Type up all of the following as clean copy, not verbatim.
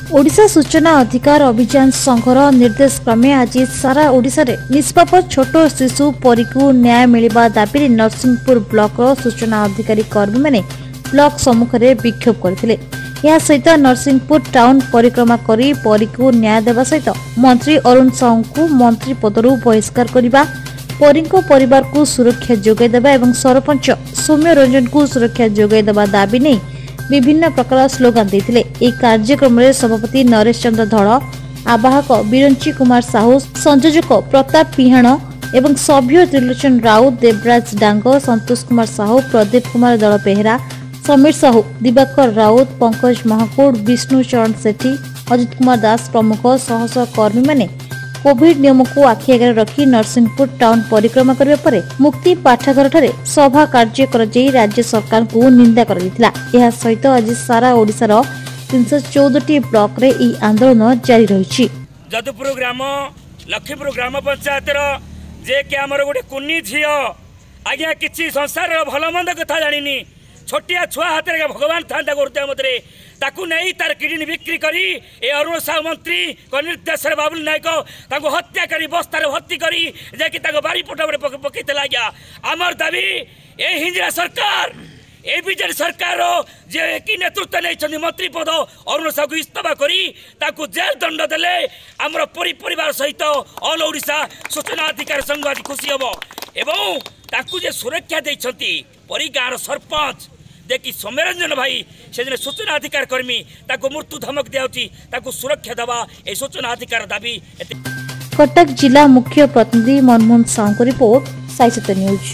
ओडिशा सूचना अधिकार अभियान संघर निर्देश क्रमे आज सारा ओडिशा रे निष्पाप छोट शिशु परी को न्याय मिलवा दाबी नरसिंहपुर ब्लॉक सूचना अधिकारी कर्मी माने ब्लॉक सम्मुख में विक्षोभ करथिले। या सहित नरसिंहपुर टाउन परिक्रमा करी परी को न्याय देवा सहित मंत्री अरुण साहू को मंत्री पदरु बहिष्कार करने, परी परिवार को सुरक्षा जोगाई देवा एवं सरपंच सौम्य रंजन को सुरक्षा जोगाई देवा दाबी नहीं विभिन्न प्रकार स्लोगान देथिले। एक कार्यक्रम में सभापति नरेश चंद्र धड़, आवाहक बिरंची कुमार साहू, संयोजक प्रताप पिहाण एवं सभ्य त्रिलोचन राउत, देवराज डांग, संतोष कुमार साहू, प्रदीप कुमार दल बेहरा, समीर साहू, दिवाकर राउत, पंकज महाकूड़, विष्णु चरण सेठी, अजित कुमार दास प्रमुख शह शह कर्मी माने कोविड नियम को आखि आगे रखी नरसिंहपुर टाउन परिक्रमा करने पर मुक्ति पाठागार ठारे सभा कार्य कर राज्य सरकार को निंदा कर सहित आज सारा ओडिशार 314 ब्लॉक रे ई आंदोलन जारी रही। जदुपुर ग्राम लक्ष्मीपुर ग्राम पंचायत जे कि आमर गोटे कुनी झील आज्ञा किसी संसार भल मंद कथा जानी छोटिया छुआ हाथ में भगवान था गुरुत्व मध्य ताकू नहीं तार किडनी बिक्री करी ए अरुण साहू मंत्री निर्देश बाबुल नायक हत्या करी बस्तार भर्ती करी जाकि बारी पटवे पकई गया। आमर दाबी ए हिंजरा सरकार ए बीजेडी सरकार जे कि नेतृत्व नहीं मंत्री पद अरुण साहू को इस्तीफा करी ताकू जेल दंड देले आमर परिवार सहित ऑल ओडिशा सूचना अधिकार संघ आज खुशी हम एवं ताकू जे सुरक्षा देइछंती परी गाँव सरपंच देखी सौम्यरंजन भाई से सूचना अधिकार कर्मी ताको मृत्यु धमक दिया सुरक्षा दवा ए सूचना अधिकार दाबी। कटक जिला मुख्य प्रतिनिधि मनमोहन साहू को रिपोर्ट, साइसत न्यूज।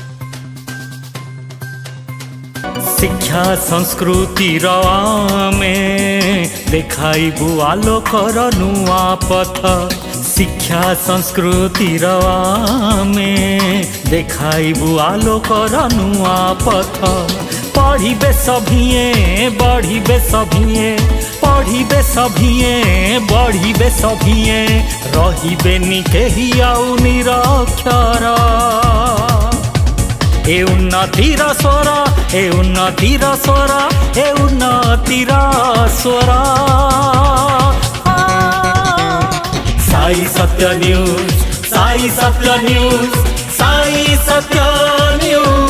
शिक्षा संस्कृति में देखाइबु आलोकर नुआ पथ, शिक्षा संस्कृति में देखाइबु आलोकर नुआ पथ, पढ़िबे सभिए बढ़िबे सभिए पढ़िबे सभिए बढ़िबे सभिए रहिबे नि केहि आउ निरक्षर ए उन्नतिर स्वर ए उन्नतिर स्वर ए उन्नतिर स्वर। साई सत्य न्यूज साई सत्य न्यूज साई सत्य न्यूज।